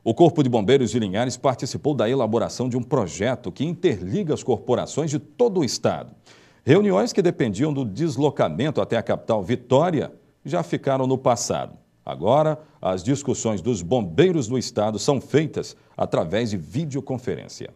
O Corpo de Bombeiros de Linhares participou da elaboração de um projeto que interliga as corporações de todo o estado. Reuniões que dependiam do deslocamento até a capital Vitória já ficaram no passado. Agora, as discussões dos bombeiros do estado são feitas através de videoconferência.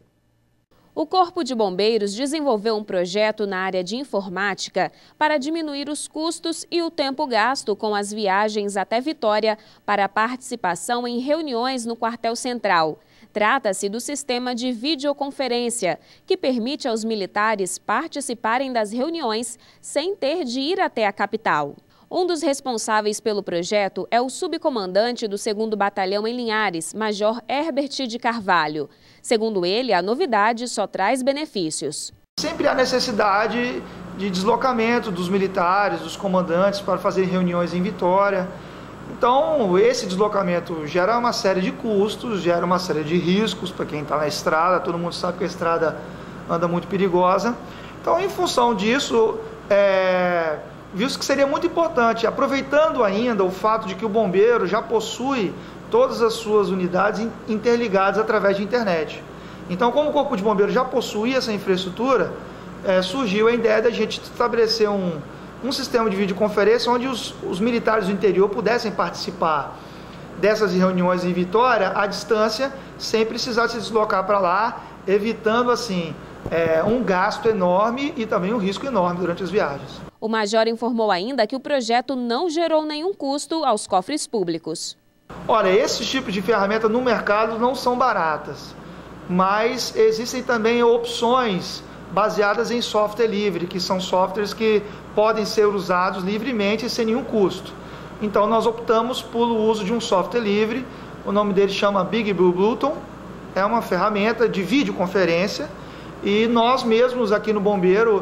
O Corpo de Bombeiros desenvolveu um projeto na área de informática para diminuir os custos e o tempo gasto com as viagens até Vitória para a participação em reuniões no quartel central. Trata-se do sistema de videoconferência, que permite aos militares participarem das reuniões sem ter de ir até a capital. Um dos responsáveis pelo projeto é o subcomandante do 2º Batalhão em Linhares, Major Herbert de Carvalho. Segundo ele, a novidade só traz benefícios. Sempre há necessidade de deslocamento dos militares, dos comandantes para fazer reuniões em Vitória. Então, esse deslocamento gera uma série de custos, gera uma série de riscos para quem está na estrada. Todo mundo sabe que a estrada anda muito perigosa. Então, em função disso, visto que seria muito importante, aproveitando ainda o fato de que o bombeiro já possui todas as suas unidades interligadas através de internet. Então, como o Corpo de Bombeiros já possui essa infraestrutura, surgiu a ideia da gente estabelecer um sistema de videoconferência onde os militares do interior pudessem participar dessas reuniões em Vitória à distância, sem precisar se deslocar para lá, evitando assim um gasto enorme e também um risco enorme durante as viagens. O major informou ainda que o projeto não gerou nenhum custo aos cofres públicos. Olha, esses tipos de ferramentas no mercado não são baratas, mas existem também opções baseadas em software livre, que são softwares que podem ser usados livremente e sem nenhum custo. Então nós optamos pelo uso de um software livre, o nome dele chama Big Blue Button, é uma ferramenta de videoconferência e nós mesmos aqui no Bombeiro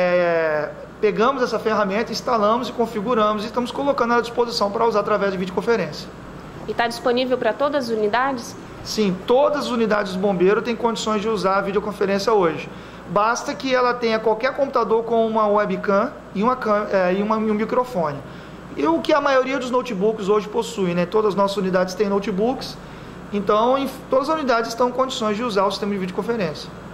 pegamos essa ferramenta, instalamos e configuramos e estamos colocando à disposição para usar através de videoconferência. E está disponível para todas as unidades? Sim, todas as unidades do bombeiro têm condições de usar a videoconferência hoje. Basta que ela tenha qualquer computador com uma webcam e um microfone. E o que a maioria dos notebooks hoje possui, né? Todas as nossas unidades têm notebooks, então todas as unidades estão em condições de usar o sistema de videoconferência.